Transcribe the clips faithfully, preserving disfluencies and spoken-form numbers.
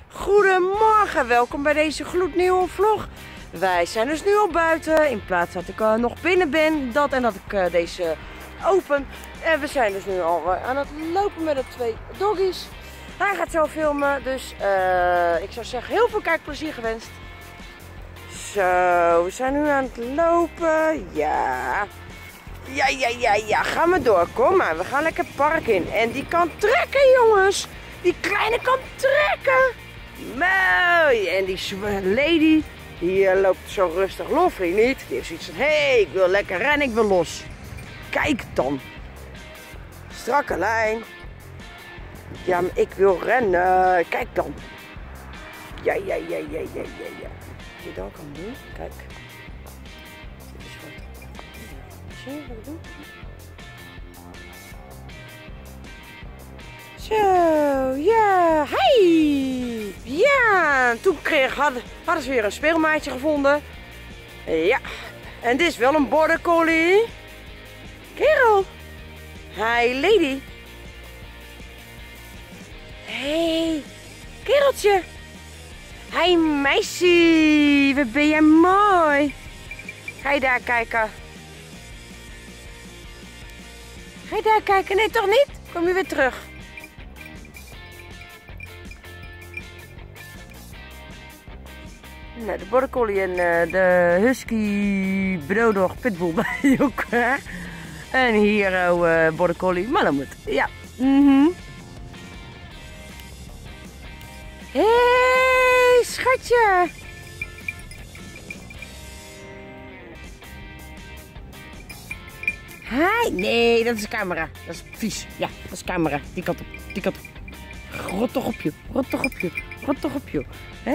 Goedemorgen, welkom bij deze gloednieuwe vlog. Wij zijn dus nu al buiten, in plaats dat ik uh, nog binnen ben, dat en dat ik uh, deze open. En we zijn dus nu al uh, aan het lopen met de twee doggies. Hij gaat zo filmen, dus uh, ik zou zeggen heel veel kijkplezier gewenst. Zo, we zijn nu aan het lopen, ja. Ja, ja, ja, ja, ga maar door, kom maar, we gaan lekker het park in. En die kan trekken, jongens. Die kleine kan trekken. Mooi. En die lady, die uh, loopt zo rustig. Lovely niet. Die heeft zoiets van, hé, hey, ik wil lekker rennen, ik wil los. Kijk dan. Strakke lijn. Ja, maar ik wil rennen. Kijk dan. Ja, ja, ja, ja, ja, ja, ja. Wat je dat kan doen, kijk. Zie je wat ik doe? Zo, ja, hey! Ja, toen kreeg, hadden, hadden ze weer een speelmaatje gevonden. Ja, en dit is wel een border collie. Kerel. Hi, lady. Hey, kereltje. Hi, meisje. Wat ben jij mooi. Ga je daar kijken? Ga je daar kijken? Nee, toch niet? Kom je weer terug. Nou, de border collie en uh, de husky brodog pitbull bij elkaar. En hier uh, border collie malamut. Ja. Mm-hmm. Hé, hey, schatje. Hi. Nee, dat is de camera. Dat is vies. Ja, dat is de camera. Die kant op. Die kant op. Rot toch op je. Rot toch op je. Rot toch op je. Hè?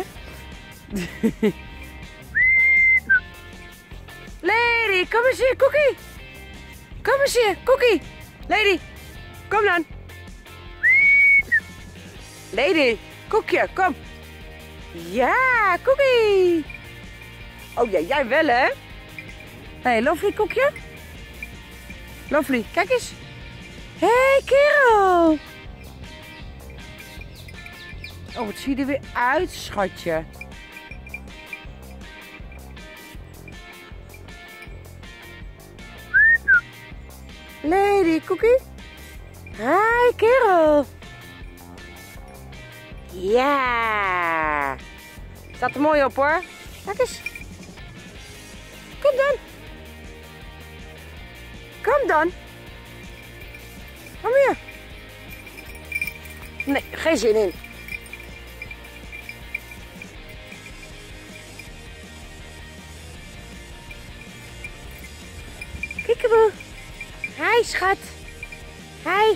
Lady, kom eens hier, Cookie. Kom eens hier, Cookie. Lady, kom dan. Lady, Koekje, kom. Ja, Cookie. Oh ja, jij wel hè? Hé, hey, Lovely, Koekje. Lovely, kijk eens. Hé, hey, kerel. Oh, wat zie je er weer uit, schatje. Lady, Cookie. Hi, kerel. Ja. Staat er mooi op hoor. Kijk eens. Kom dan. Kom dan. Kom hier. Nee, geen zin in. Kiekeboe. Hi, schat. Hi.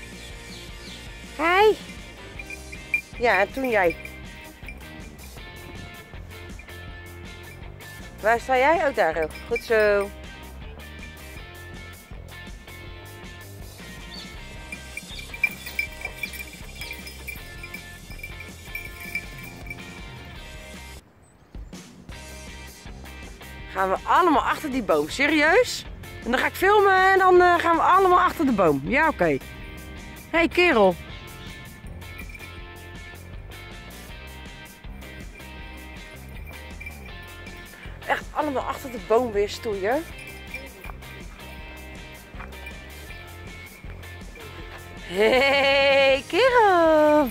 Hi. Ja, en toen jij. Waar sta jij? Oh, daar ook. Goed zo. Gaan we allemaal achter die boom. Serieus? En dan ga ik filmen en dan uh, gaan we allemaal achter de boom. Ja, oké. Okay. Hé, hey, kerel. Echt allemaal achter de boom weer stoeien. Hé, hey, kerel.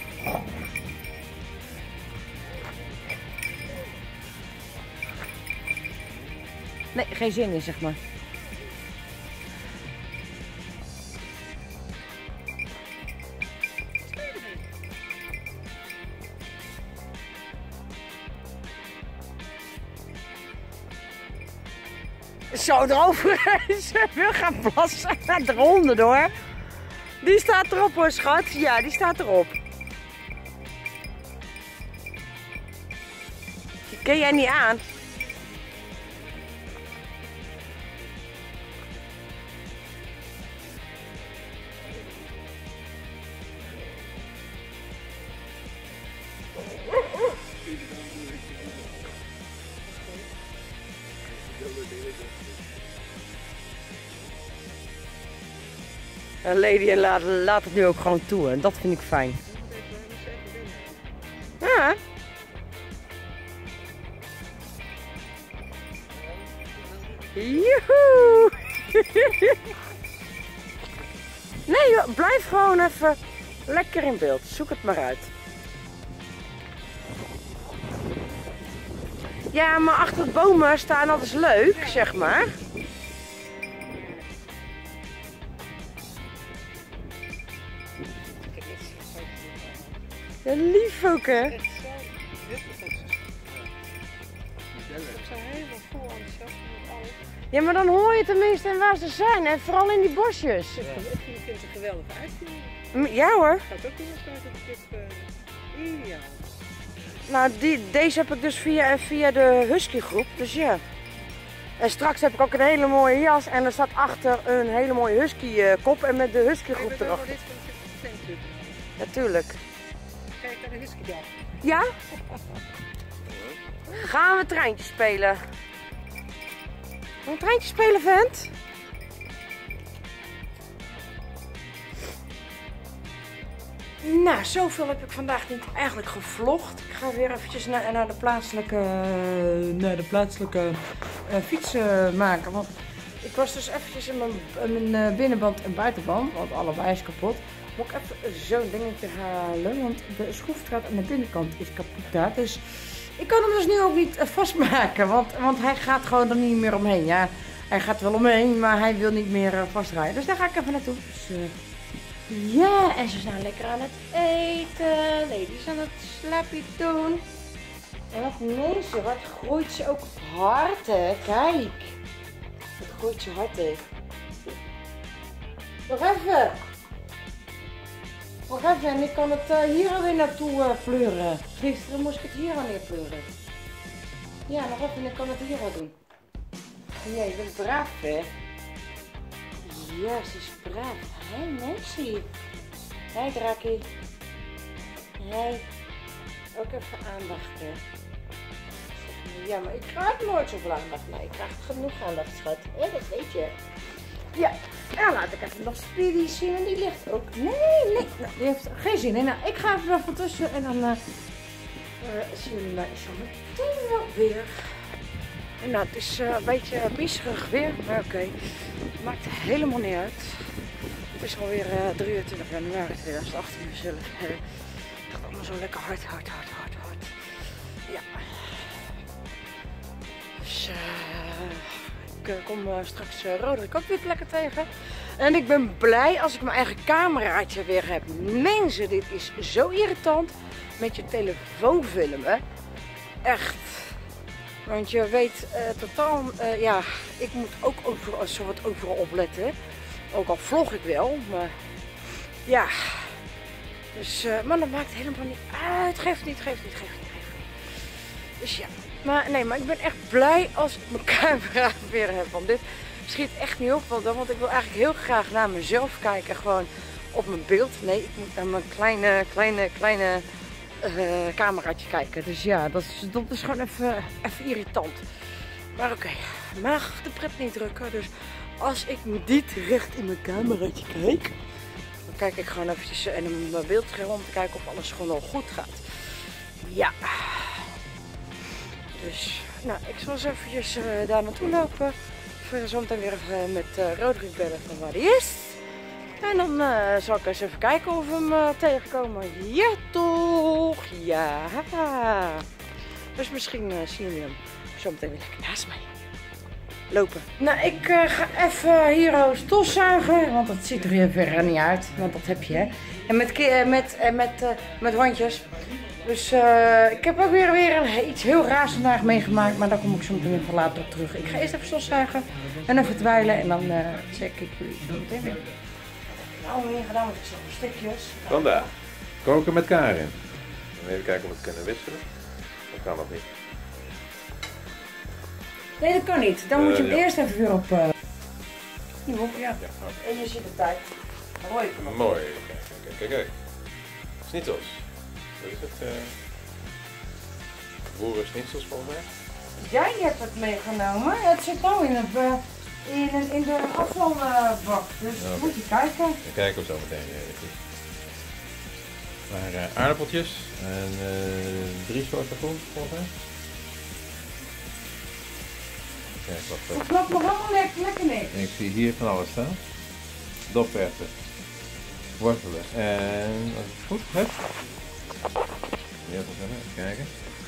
Nee, geen zin in, zeg maar. Zo erover. Ze wil gaan plassen. Eronder door. Die staat erop hoor, schat. Ja, die staat erop. Die ken jij niet aan. En Lady laat, laat het nu ook gewoon toe en dat vind ik fijn. Ja. Joehoe! Nee joh, blijf gewoon even lekker in beeld. Zoek het maar uit. Ja, maar achter de bomen staan, dat is leuk, zeg maar. Ja, lief ook hè. Echt zo wippig. Ik zijn helemaal vol enthousiast met alles. Ja, maar dan hoor je tenminste en waar ze zijn. En vooral in die bosjes. Ik vind het een geweldige uitvoering. Ja hoor. Ik ga het ook doen als ik het tip. Uh, ideaal. Nou, die, deze heb ik dus via, via de Husky groep. Dus ja. En straks heb ik ook een hele mooie jas. En er staat achter een hele mooie Husky uh, kop. En met de Husky groep erachter. erachter. Dit van de fanclub. Natuurlijk. Kijk naar de Husky dag. Ja? Gaan we treintje spelen? Gaan we een treintje spelen, vent? Nou, zoveel heb ik vandaag niet eigenlijk gevlogd. Ik ga weer eventjes naar, naar de plaatselijke, naar de plaatselijke uh, fietsen maken. Want ik was dus eventjes in mijn, in mijn binnenband en buitenband, want allebei is kapot. Moet ik even zo'n dingetje halen, want de schroefdraad aan de binnenkant is kapot daar. Dus ik kan hem dus nu ook niet vastmaken, want, want hij gaat gewoon er niet meer omheen. Ja, hij gaat wel omheen, maar hij wil niet meer vastrijden. Dus daar ga ik even naartoe. Dus, uh, ja, en ze zijn lekker aan het eten. Nee, die zijn aan het slaapje doen. En wat nee, ze, wat groeit ze ook hard, hè? Kijk. Wat groeit ze hard, hè? Nog even. Nog even, en ik kan het uh, hier alweer naartoe uh, pleuren. Gisteren moest ik het hier al neer pleuren. Ja, nog even, en ik kan het hier al doen. Ja, je bent braaf, hè? Ja, ze is braaf. Hé, hey, Nancy. Hé, hey, Drakie. Hé. Hey. Ook even aandacht, hè. Ja, maar ik krijg nooit zoveel aandacht. Nee, ik krijg genoeg aandacht, schat. Hé, dat weet je. Ja, nou laat ik even nog Speedy zien. En die ligt ook. Nee, nee. Nou, die heeft geen zin in. Nou, ik ga even van tussen en dan uh, uh, zien we mij zo meteen wel weer. En nou, het is uh, een beetje pieserig weer, maar oké. Okay. Het maakt helemaal niet uit. Het is alweer uh, drieëntwintig januari tweeduizend achttien zelf. Uh, het gaat allemaal zo lekker hard, hard, hard, hard, hard. Ja. Dus uh, ik uh, kom uh, straks uh, Roderick ook weer lekker tegen. En ik ben blij als ik mijn eigen cameraatje weer heb. Mensen, dit is zo irritant met je telefoon filmen. Echt. Want je weet uh, totaal, uh, ja, ik moet ook overal, zo wat overal opletten. Ook al vlog ik wel, maar ja. Dus, uh, maar dat maakt helemaal niet uit. Geeft niet, geeft niet, geeft niet, geeft niet. Dus ja, maar nee, maar ik ben echt blij als ik mijn camera weer heb. Want dit schiet echt niet op, want, want ik wil eigenlijk heel graag naar mezelf kijken. Gewoon op mijn beeld. Nee, ik moet naar mijn kleine, kleine, kleine... Uh, cameraatje kijken. Dus ja, dat is, dat is gewoon even, even irritant. Maar oké, okay, mag de pret niet drukken. Dus als ik niet recht in mijn cameraatje kijk, dan kijk ik gewoon eventjes in mijn beeldscherm om te kijken of alles gewoon al goed gaat. Ja. Dus, nou, ik zal eens eventjes uh, daar naartoe lopen. Verder zometeen weer even met uh, Roderick bellen van waar die is. En dan uh, zal ik eens even kijken of we hem uh, tegenkomen. Ja toch? Ja. Dus misschien uh, zien jullie hem zo meteen weer lekker naast mij lopen. Nou, ik uh, ga even hier stofzuigen. Want dat ziet er hier verder niet uit. Want dat heb je, hè. En met, uh, met, uh, met, uh, met hondjes. Dus uh, ik heb ook weer, weer een, iets heel raars vandaag meegemaakt. Maar daar kom ik zo meteen weer van later op terug. Ik ga eerst even stofzuigen. En even dweilen. En dan uh, check ik jullie zo meteen weer. Nou, weer gedaan met de stukjes. Vandaag koken met Karin. Even kijken of we het kunnen wisselen. Dat kan nog niet. Nee, dat kan niet. Dan uh, moet je hem ja. eerst even weer op. Uh... Ja. Ja, okay. En je ziet de tijd. Mooi. Mooi. Kijk, kijk, kijk, kijk. Schnitzels. Wat is het? Uh... Boerenschnitzels volgens mij. Jij hebt het meegenomen. Het zit nou in het. Uh... In, in de afvalbak, dus okay. Moet je kijken. We kijken we zo meteen even. Maar uh, aardappeltjes en uh, drie soorten groenten volgens mij. Kijk wat Dat dat. klopt nog allemaal lekker, lekker niks. Ik zie hier van alles staan. Doperwten, wortelen en als het goed heb. Even kijken.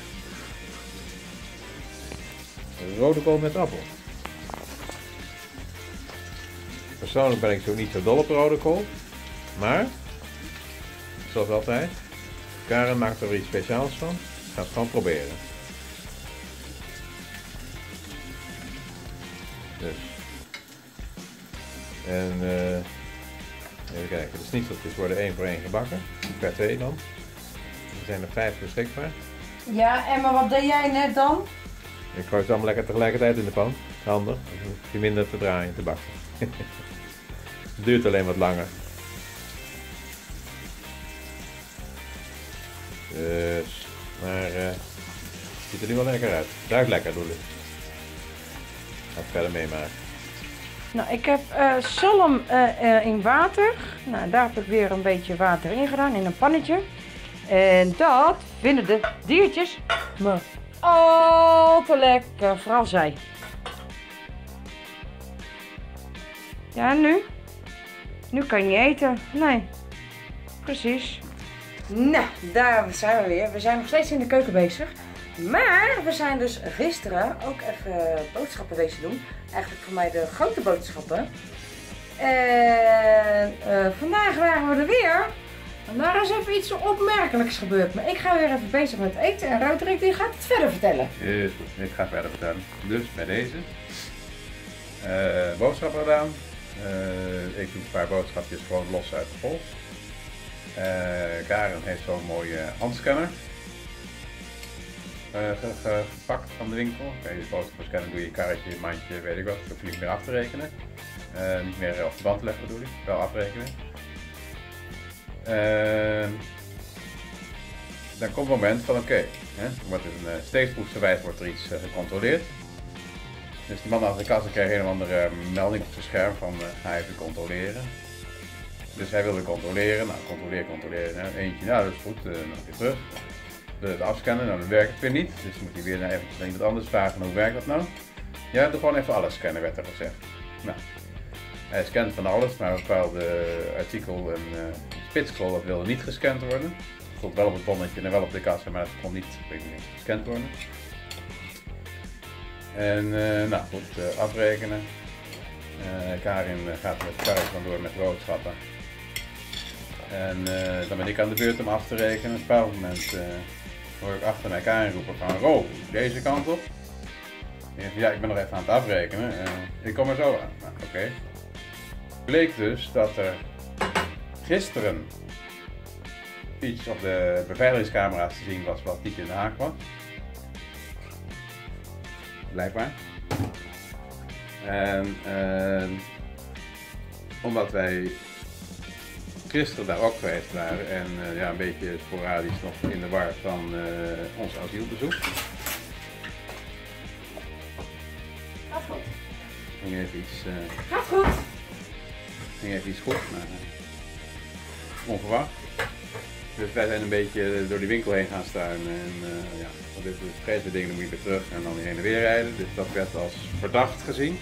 Rode kool met appel. Persoonlijk ben ik zo niet zo dol op rode kool, maar zoals altijd, Karen maakt er iets speciaals van. Ik ga het gewoon proberen. Dus. En uh, even kijken, de snieteltjes worden één voor één gebakken, per twee dan. Er zijn er vijf beschikbaar. Ja, en maar wat deed jij net dan? Ik gooi het allemaal lekker tegelijkertijd in de pan. Handig, dan hoef je minder te draaien, te bakken. Het duurt alleen wat langer. Dus, maar uh, het ziet er nu wel lekker uit. Ruikt lekker, bedoel ik. Ga het verder meemaken. Nou, ik heb uh, zalm uh, uh, in water. Nou, daar heb ik weer een beetje water in gedaan, in een pannetje. En dat vinden de diertjes me al te lekker, vooral zij. Ja, en nu? Nu kan je niet eten. Nee, precies. Nou, daar zijn we weer. We zijn nog steeds in de keuken bezig. Maar we zijn dus gisteren ook even boodschappen wezen doen. Eigenlijk voor mij de grote boodschappen. En uh, vandaag waren we er weer. En daar is even iets opmerkelijks gebeurd. Maar ik ga weer even bezig met eten. En Roderick die gaat het verder vertellen. Is goed, ik ga verder vertellen. Dus bij deze. Uh, boodschappen gedaan. Uh, ik doe een paar boodschapjes gewoon los uit de pols. Uh, Karen heeft zo'n mooie handscanner. Uh, gepakt van de winkel. Kan je de boodschappen scannen, doe je karretje, mandje, weet ik wat. Dan hoef je niet meer af te rekenen. Uh, niet meer op de band leggen bedoel ik, wel afrekenen. Uh, dan komt het moment van oké, okay, wordt een uh, steeds proefsgewijs wordt er iets uh, gecontroleerd. Dus die man achter de kassa kreeg een of andere uh, melding op zijn scherm van uh, ga even controleren. Dus hij wilde controleren, nou controleer, controleren, nou, eentje, nou dat is goed, uh, nog weer terug. Wil het afscannen, nou dat werkt het weer niet, dus moet hij weer naar even naar iemand anders vragen hoe werkt dat nou. Ja, doe gewoon even alles scannen werd er gezegd. Nou, hij scant van alles, maar een bepaalde artikel en uh, spitskool dat wilde niet gescand worden. Het stond wel op het bonnetje en wel op de kassa, maar het kon niet, niet gescand worden. En uh, nou goed, uh, afrekenen. Uh, Karin uh, gaat met Karin van door met boodschappen. En uh, dan ben ik aan de beurt om af te rekenen. Op een bepaald moment uh, hoor ik achter mij Karin roepen van Ro, deze kant op. En ja, ik ben nog even aan het afrekenen. Uh, ik kom er zo aan. Nou, oké. Okay. Bleek dus dat er gisteren iets op de beveiligingscamera's te zien was wat niet in de haak was. Blijkbaar. En uh, omdat wij gisteren daar ook geweest waren en uh, ja, een beetje sporadisch nog in de war van uh, ons asielbezoek. Gaat goed. Ging even iets. Uh, Gaat goed. ging even iets goed, maar uh, onverwacht. Dus wij zijn een beetje door die winkel heen gaan staan en uh, ja, dit is vreselijke dingen, dan moet je weer terug en dan weer heen en weer rijden. Dus dat werd als verdacht gezien.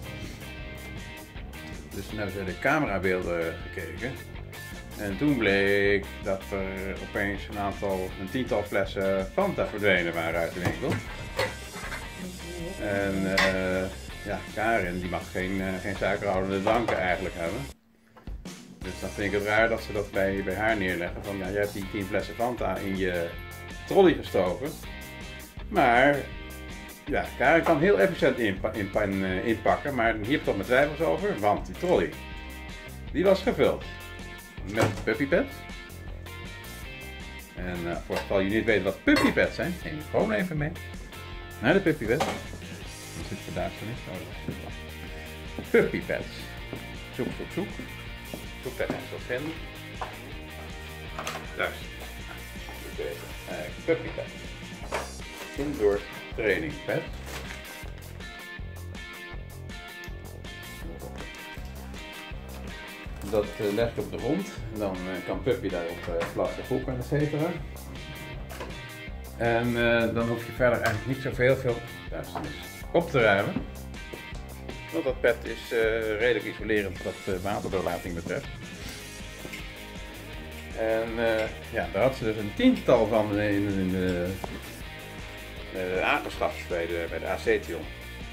Dus toen hebben we de camerabeelden gekeken. En toen bleek dat er opeens een aantal, een tiental flessen Fanta verdwenen waren uit de winkel. En uh, ja, Karin die mag geen, uh, geen suikerhoudende dranken eigenlijk hebben. Dus dan vind ik het raar dat ze dat bij, bij haar neerleggen. Van ja, jij hebt die tien flessen Fanta in je trolley gestoken. Maar ja, Karin kan heel efficiënt inpa in, in, uh, inpakken. Maar hier heb ik toch mijn twijfels over. Want die trolley, die was gevuld met puppypads. En uh, voor het geval jullie niet weten wat puppypads zijn, neem je gewoon even mee naar de puppypads. Dan zit je daar zo niet. Puppypads. Zoek, zoek, zoek. Zoek daar eens wat vinden. Daar is het. Uh, puppypads. Indoor training pad. Dat uh, leg je op de grond. Dan uh, kan Puppy daarop uh, plassen, poepen, et cetera. En uh, dan hoef je verder eigenlijk niet zoveel veel duisternis op te ruimen. Want dat pet is uh, redelijk isolerend wat uh, waterdoorlating betreft. En uh, ja, daar had ze dus een tiental van in, in, in de, uh, aangeschaft bij de, bij de Acetion.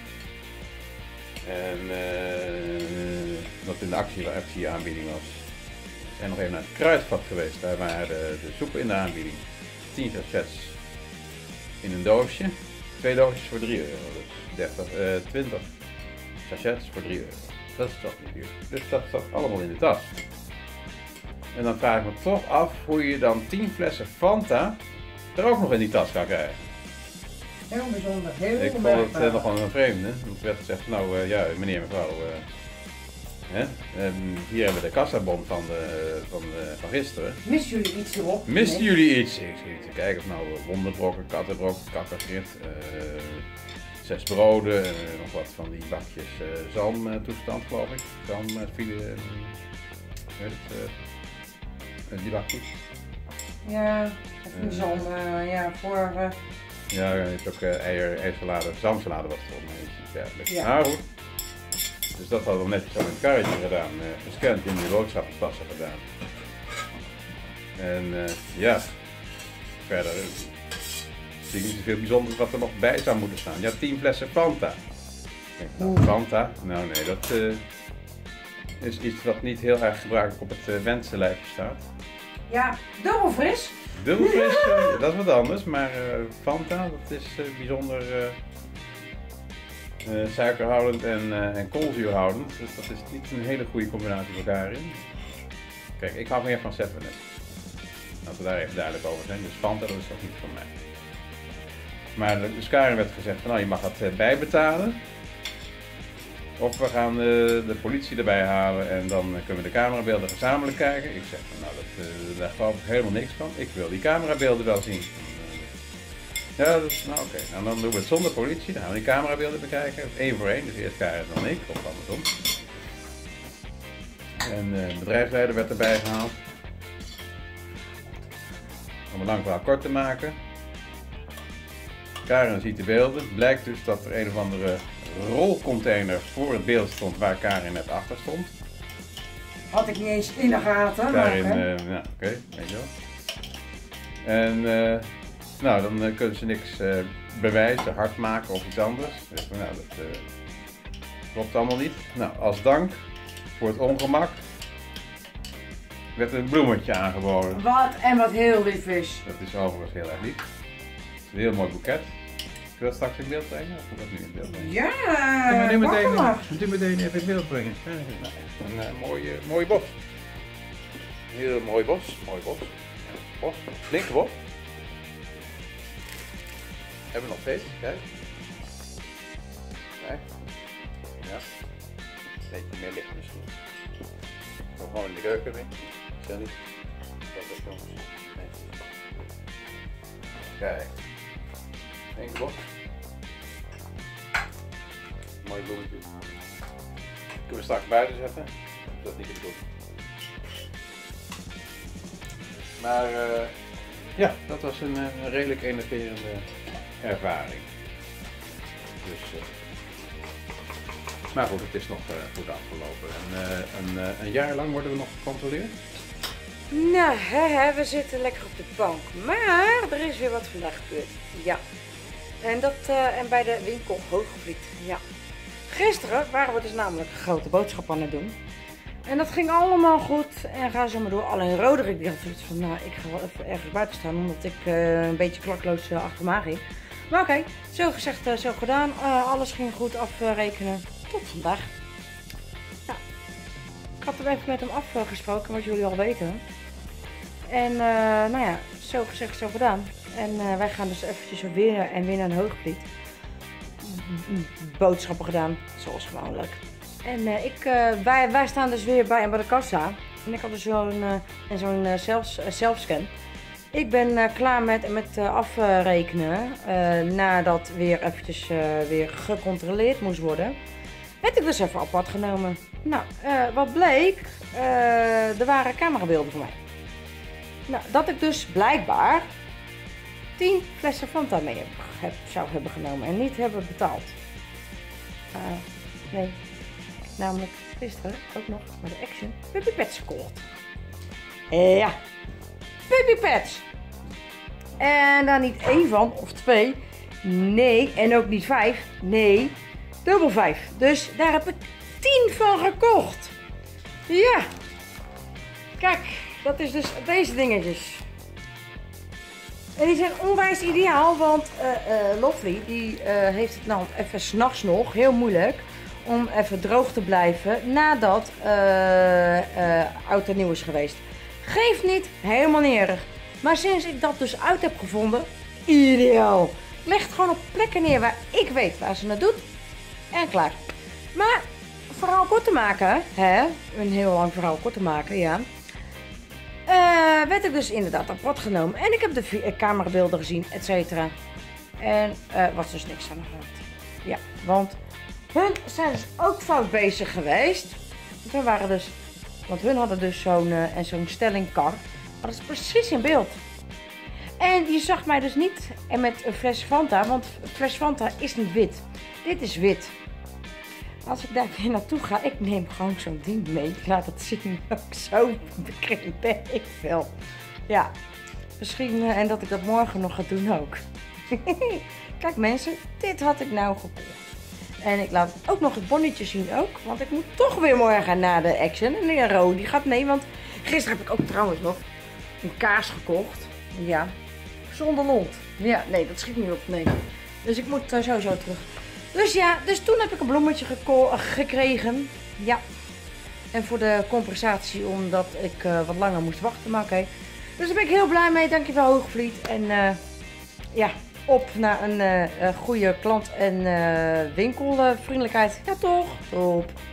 En uh, wat in de actie, actieaanbieding was. We zijn nog even naar het Kruidvat geweest, daar waren de, de soepen in de aanbieding. tien sachets in een doosje, twee doosjes voor drie euro. Dus dertig, uh, twintig sachets voor drie euro. Dat is toch niet duur. Dus dat zat allemaal in de tas. En dan vraag ik me toch af hoe je dan tien flessen Fanta er ook nog in die tas kan krijgen. Heel bijzonder, heel Ik vond het uh, nog wel een vreemde. Want er werd gezegd, nou uh, ja, meneer, mevrouw, uh, hè? Um, hier hebben we de kassabon van, de, van, de, van gisteren. Missen jullie iets erop? Misten nee. jullie iets? Ik zie te kijken of nou wonderbrokken, kattenbrok, kakkergrit, uh, zes broden, uh, nog wat van die bakjes uh, zalm uh, toestand geloof ik. Zalm, uh, file, uh, weet het, uh, die bakjes. Ja, even uh, zalm, uh, ja, voor... Uh... Ja, je hebt ook uh, eier, eiersalade, zalmsalade was het volgens mij. Ja, ja. Maar goed. Dus dat hadden we netjes al in het karretje gedaan, uh, gescand in de boodschappentassen gedaan. En uh, ja, verder uh, zie ik niet zoveel bijzonders wat er nog bij zou moeten staan. Ja, tien flessen Fanta. Ik denk, nou, Fanta? Nou nee, dat uh, is iets wat niet heel erg gebruikelijk op het uh, wensenlijstje staat. Ja, dubbel fris. Dubbel fris, uh, dat is wat anders, maar uh, Fanta, dat is uh, bijzonder uh, uh, suikerhoudend en, uh, en koolzuurhoudend. Dus dat is niet een hele goede combinatie voor elkaar in. Kijk, ik hou meer van Seven Up. Laten we daar even duidelijk over zijn. Dus Fanta, dat is toch niet voor mij. Maar de Karin werd gezegd van nou, je mag dat uh, bijbetalen. Of we gaan uh, de politie erbij halen en dan uh, kunnen we de camerabeelden gezamenlijk kijken. Ik zeg van nou, dat, uh, daar geloof ik helemaal niks van. Ik wil die camerabeelden wel zien. Ja, dus nou oké. Okay. Nou, dan doen we het zonder politie. Dan gaan we die camerabeelden bekijken. Eén voor één. Dus eerst Karin en dan ik. Of andersom. En uh, de bedrijfsleider werd erbij gehaald. Om een lang verhaal kort te maken. Karin ziet de beelden. Blijkt dus dat er een of andere rolcontainer voor het beeld stond waar Karin net achter stond. Had ik niet eens in de gaten. Karin, maar, uh, nou oké, okay, weet je wel. En uh, nou, dan uh, kunnen ze niks uh, bewijzen, hard maken of iets anders. Dus, nou, dat uh, klopt allemaal niet. Nou, als dank voor het ongemak werd een bloemetje aangeboden. Wat en wat heel lief is. Dat is overigens heel erg lief. Het is een heel mooi boeket. Wil je dat straks in beeld brengen? Of moet dat nu in beeld brengen? Ja, ja nu meteen, maar. nu meteen even in beeld brengen. Een uh, mooi, uh, mooi bos. Een heel mooi bos. Mooi bos. Bos. Linkerbos. Hebben we nog steeds. Kijk. Kijk. Ja. Een beetje meer licht misschien. Zo gewoon in de keuken mee. Stel niet. Dat is jongens. Nee. Kijk. Linkerbos. Mooi bloemetje. Kunnen we straks buiten zetten. Dat is niet de bedoeling. Maar uh, ja, dat was een, een redelijk enerverende ervaring. Dus, uh, maar goed, het is nog uh, goed afgelopen. En, uh, een, uh, een jaar lang worden we nog gecontroleerd? Nou, hè, hè, we zitten lekker op de bank. Maar er is weer wat vandaag gebeurd. Ja. En, dat, uh, en bij de winkel Hoogvliet. Ja. Gisteren waren we dus namelijk grote boodschappen aan het doen. En dat ging allemaal goed en ga zo maar door. Alleen Roderick die had zoiets van, nou ik ga wel even ergens buiten staan omdat ik uh, een beetje klakloos uh, achter me aan ging. Maar oké, okay, zo gezegd, uh, zo gedaan. Uh, alles ging goed afrekenen. Tot vandaag. Nou, ik had er even met hem afgesproken, wat jullie al weten. En uh, nou ja, zo gezegd, zo gedaan. En uh, wij gaan dus eventjes weer en weer naar de Hoogvliet. Boodschappen gedaan, zoals gewoonlijk. En uh, ik, uh, wij, wij staan dus weer bij, bij de kassa. En ik had dus zo'n uh, zo'n uh, zelfs, uh, zelfscan. Ik ben uh, klaar met, met uh, afrekenen. Uh, nadat weer eventjes uh, weer gecontroleerd moest worden. Werd ik dus even apart genomen. Nou, uh, wat bleek? Uh, er waren camerabeelden voor mij. Nou, dat ik dus blijkbaar tien flessen Fanta mee heb, heb, zou hebben genomen en niet hebben betaald. Uh, nee. namelijk gisteren ook nog met de Action Puppy Pads gekocht. Uh, ja, Puppy Pads. En daar niet één van, of twee. Nee, en ook niet vijf. Nee, dubbel vijf. Dus daar heb ik tien van gekocht. Ja. Kijk, dat is dus deze dingetjes. En die zijn onwijs ideaal, want uh, uh, Lovely die uh, heeft het nou even 's nachts nog heel moeilijk om even droog te blijven nadat uh, uh, oud en nieuw is geweest. Geeft niet, helemaal niet erg. Maar sinds ik dat dus uit heb gevonden, ideaal. Leg het gewoon op plekken neer waar ik weet waar ze het doet. En klaar. Maar, verhaal kort te maken, hè, een heel lang verhaal kort te maken, ja. Uh, werd ik dus inderdaad apart genomen. En ik heb de uh, camerabeelden gezien, et cetera. En uh, was dus niks aan de hand. Ja, want hun zijn dus ook fout bezig geweest. We waren dus, want hun hadden dus zo'n uh, en zo'n stellingkar. Dat is precies in beeld. En je zag mij dus niet en met een fles Fanta, want een fles Fanta is niet wit. Dit is wit. Als ik daar weer naartoe ga, ik neem gewoon zo'n ding mee. Ik laat het zien. Ook zo bekend ben ik wel. Ja, misschien uh, en dat ik dat morgen nog ga doen ook. Kijk mensen, dit had ik nou gekocht. En ik laat ook nog het bonnetje zien ook. Want ik moet toch weer morgen naar de Action. En de Ro die gaat mee. Want gisteren heb ik ook trouwens nog een kaas gekocht. Ja, zonder lont. Ja, nee, dat schiet niet op. Nee. Dus ik moet uh, sowieso terug. Dus ja, dus toen heb ik een bloemetje gekregen. Ja. En voor de compensatie omdat ik uh, wat langer moest wachten. Maar oké. Okay. Dus daar ben ik heel blij mee. Dankjewel Hoogvliet. En uh, ja, op naar een uh, goede klant- en uh, winkelvriendelijkheid. Ja toch? Top.